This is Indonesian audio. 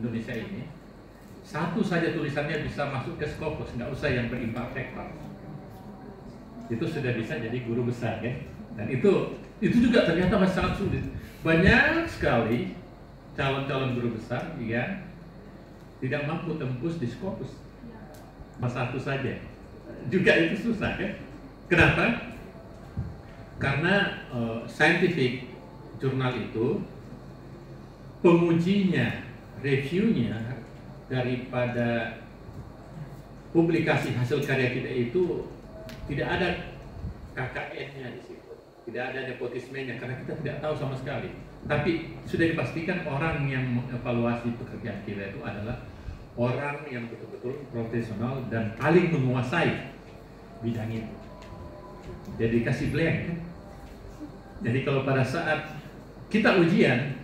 Indonesia ini, satu saja tulisannya bisa masuk ke Scopus, nggak usah yang berimperfect, Pak. Itu sudah bisa jadi guru besar, ya. Dan itu juga ternyata masih sangat sulit. Banyak sekali calon-calon guru besar yang tidak mampu tembus di Scopus. Mas satu saja. Juga itu susah, kan? Kenapa? Karena scientific jurnal itu pengujinya, reviewnya daripada publikasi hasil karya kita itu tidak ada KKN-nya di situ, tidak ada nepotismenya karena kita tidak tahu sama sekali. Tapi sudah dipastikan orang yang mengevaluasi pekerjaan kita itu adalah orang yang betul-betul profesional dan paling menguasai bidang itu. Jadi kasih blank. Jadi kalau pada saat kita ujian,